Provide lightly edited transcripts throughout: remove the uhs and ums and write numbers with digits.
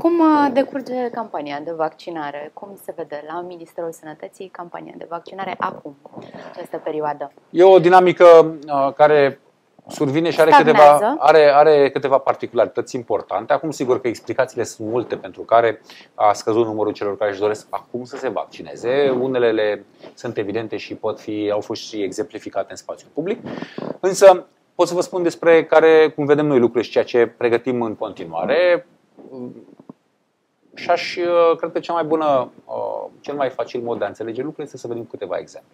Cum decurge campania de vaccinare? Cum se vede la Ministerul Sănătății campania de vaccinare acum, în această perioadă? E o dinamică care survine și are câteva particularități importante. Acum, sigur că explicațiile sunt multe pentru care a scăzut numărul celor care își doresc acum să se vaccineze. Unele sunt evidente și au fost și exemplificate în spațiul public. Însă pot să vă spun despre cum vedem noi lucrurile și ceea ce pregătim în continuare. Și cred că cel mai facil mod de a înțelege lucrurile este să vedem câteva exemple.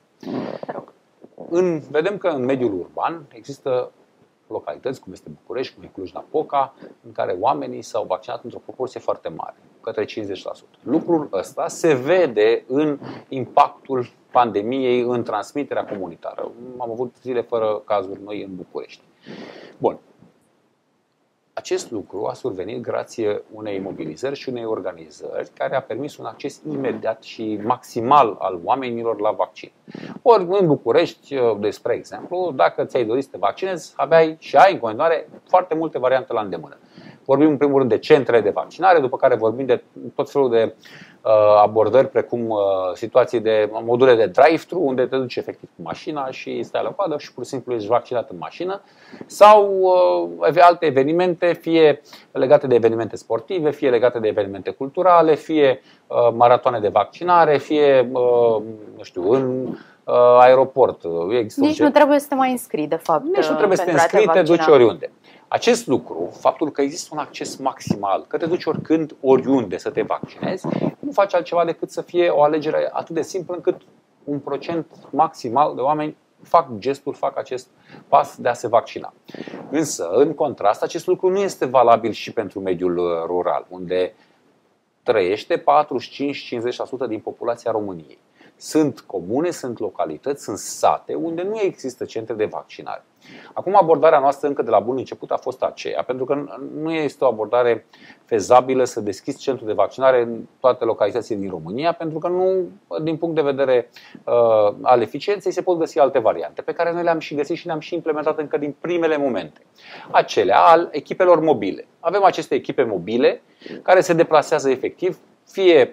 Vedem că în mediul urban există localități, cum este București, cum e Cluj-Napoca, în care oamenii s-au vaccinat într-o proporție foarte mare, către 50%. Lucrul ăsta se vede în impactul pandemiei în transmiterea comunitară. Am avut zile fără cazuri noi în București. Bun. Acest lucru a survenit grație unei mobilizări și unei organizări care a permis un acces imediat și maximal al oamenilor la vaccin. Ori în București, despre exemplu, dacă ți-ai dorit să te vaccinezi, aveai și ai în continuare foarte multe variante la îndemână. Vorbim în primul rând de centre de vaccinare, după care vorbim de tot felul de abordări precum situații de module de drive-thru, unde te duci efectiv cu mașina și stai la coadă și pur și simplu ești vaccinat în mașină, sau alte evenimente, fie legate de evenimente sportive, fie legate de evenimente culturale, fie maratoane de vaccinare, fie, nu știu, în aeroport. Nici nu trebuie să te mai înscrii, de fapt. Nici nu trebuie să te înscrii, te duci oriunde. Acest lucru, faptul că există un acces maximal, că te duci oricând, oriunde să te vaccinezi, nu face altceva decât să fie o alegere atât de simplă încât un procent maximal de oameni fac gestul, fac acest pas de a se vaccina. Însă, în contrast, acest lucru nu este valabil și pentru mediul rural, unde trăiește 45-50% din populația României. Sunt comune, sunt localități, sunt sate unde nu există centre de vaccinare. Acum, abordarea noastră încă de la bun început a fost aceea, pentru că nu este o abordare fezabilă să deschizi centru de vaccinare în toate localitățile din România, pentru că nu, din punct de vedere al eficienței, se pot găsi alte variante, pe care noi le-am și găsit și le-am și implementat încă din primele momente. Acelea al echipelor mobile. Avem aceste echipe mobile care se deplasează efectiv, fie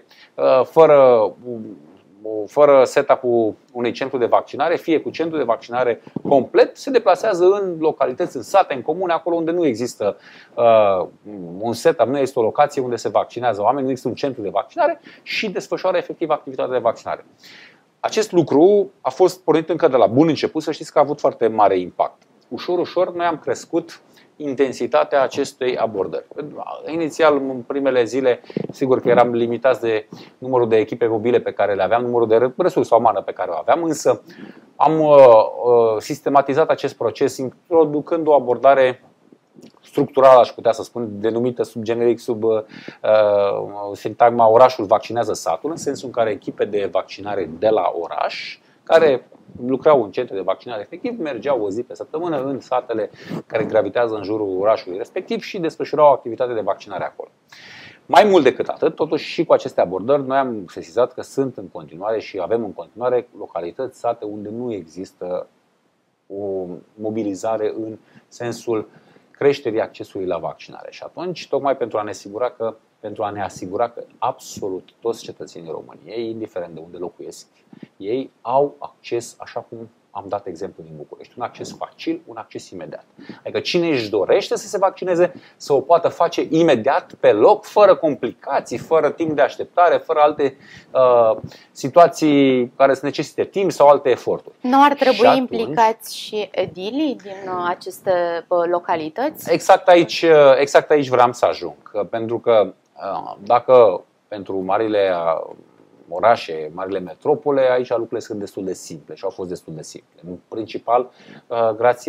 fără setup-ul unui centru de vaccinare, fie cu centru de vaccinare complet, se deplasează în localități, în sate, în comune, acolo unde nu există un setup, nu este o locație unde se vaccinează oameni, nu există un centru de vaccinare și desfășoară efectiv activitatea de vaccinare. Acest lucru a fost pornit încă de la bun început, să știți că a avut foarte mare impact. Ușor, ușor, noi am crescut intensitatea acestei abordări. Inițial, în primele zile, sigur că eram limitați de numărul de echipe mobile pe care le aveam, numărul de resurse umană pe care o aveam, însă am sistematizat acest proces introducând o abordare structurală, aș putea să spun, denumită sub generic, sub sintagma orașul vaccinează satul, în sensul în care echipe de vaccinare de la oraș, care lucrau în centre de vaccinare efectiv, mergeau o zi pe săptămână în satele care gravitează în jurul orașului respectiv și desfășurau activitate de vaccinare acolo. Mai mult decât atât, totuși și cu aceste abordări, noi am sesizat că sunt în continuare și avem în continuare localități, sate unde nu există o mobilizare în sensul creșterii accesului la vaccinare. Și atunci, tocmai pentru a ne asigura că absolut toți cetățenii României, indiferent de unde locuiesc, ei au acces, așa cum am dat exemplu din București, un acces facil, un acces imediat. Adică cine își dorește să se vaccineze, să o poată face imediat, pe loc, fără complicații, fără timp de așteptare, fără alte situații care să necesite timp sau alte eforturi. Nu ar trebui implicați și edilii din aceste localități? Exact aici vreau să ajung. Pentru că dacă pentru marile orașe, marile metropole, aici lucrurile sunt destul de simple și au fost destul de simple. În principal, grație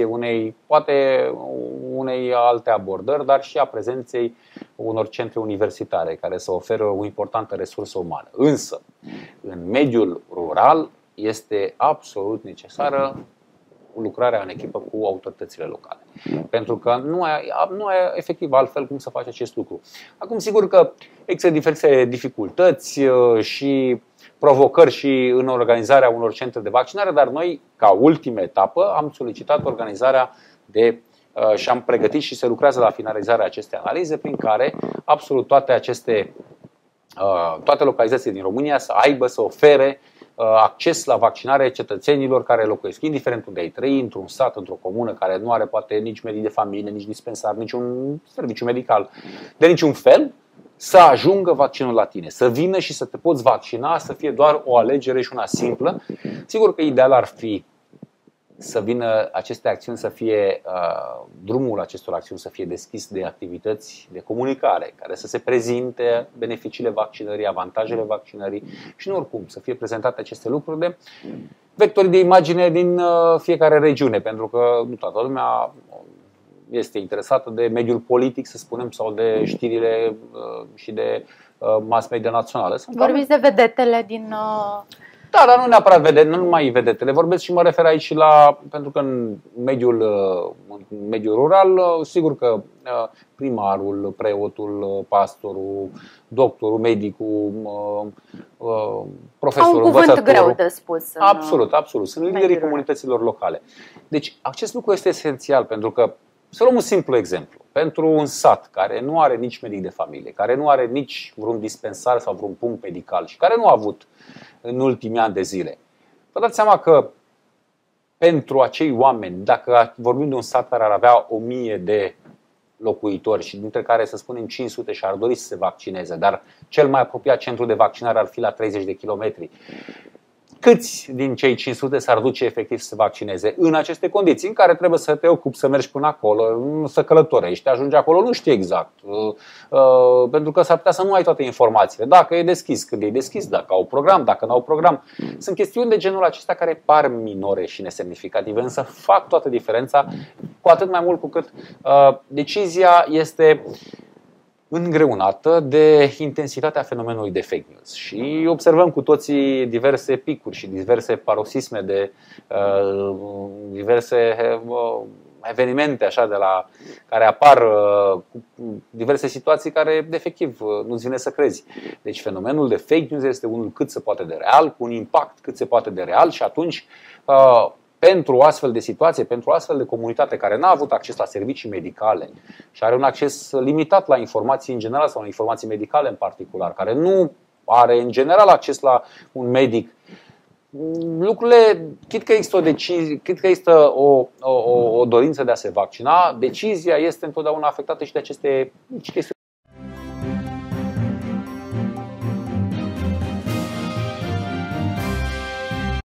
unei alte abordări, dar și a prezenței unor centre universitare care să oferă o importantă resursă umană. Însă, în mediul rural este absolut necesară lucrarea în echipă cu autoritățile locale. Pentru că nu ai efectiv altfel cum să faci acest lucru. Acum, sigur că există diverse dificultăți și provocări și în organizarea unor centre de vaccinare, dar noi, ca ultimă etapă, am solicitat organizarea de și am pregătit și se lucrează la finalizarea acestei analize prin care absolut toate localitățile din România să aibă, să ofere acces la vaccinare cetățenilor care locuiesc, indiferent unde ai trăi, într-un sat, într-o comună care nu are poate nici medic de familie, nici dispensar, niciun serviciu medical de niciun fel, să ajungă vaccinul la tine, să vină și să te poți vaccina, să fie doar o alegere și una simplă. Sigur că ideal ar fi să vină aceste acțiuni, să fie drumul acestor acțiuni să fie deschis de activități de comunicare, care să se prezinte beneficiile vaccinării, avantajele vaccinării și nu oricum să fie prezentate aceste lucruri de vectori de imagine din fiecare regiune, pentru că nu toată lumea este interesată de mediul politic, să spunem, sau de știrile și de mass media națională. Vorbiți de vedetele din... Da, dar nu neapărat vedete, nu numai vedetele. Vorbesc și mă refer aici și la, pentru că în mediul rural, sigur că primarul, preotul, pastorul, doctorul, medicul, profesorul, au un cuvânt greu de spus. Absolut, absolut. Sunt liderii comunităților locale. Deci acest lucru este esențial, pentru că, să luăm un simplu exemplu. Pentru un sat care nu are nici medic de familie, care nu are nici vreun dispensar sau vreun punct medical și care nu a avut în ultimii ani de zile, vă dați seama că pentru acei oameni, dacă vorbim de un sat care ar avea 1000 de locuitori și dintre care, să spunem, 500 și-ar dori să se vaccineze, dar cel mai apropiat centru de vaccinare ar fi la 30 de kilometri, câți din cei 500 s-ar duce efectiv să se vaccineze în aceste condiții în care trebuie să te ocupi, să mergi până acolo, să călătorești, ajungi acolo, nu știi exact, pentru că s-ar putea să nu ai toate informațiile. Dacă e deschis, când e deschis, dacă au program, dacă nu au program. Sunt chestiuni de genul acesta care par minore și nesemnificative, însă fac toată diferența, cu atât mai mult cu cât decizia este îngreunată de intensitatea fenomenului de fake news. Și observăm cu toții diverse picuri și diverse paroxisme de diverse evenimente așa care apar cu diverse situații care efectiv nu-ți vine să crezi. Deci fenomenul de fake news este unul cât se poate de real, cu un impact cât se poate de real și atunci pentru o astfel de situație, pentru o astfel de comunitate care n-a avut acces la servicii medicale și are un acces limitat la informații în general sau la informații medicale în particular, care nu are în general acces la un medic, lucrurile, chit că există o decizie, chit că există o dorință de a se vaccina, decizia este întotdeauna afectată și de aceste mici chestiuni.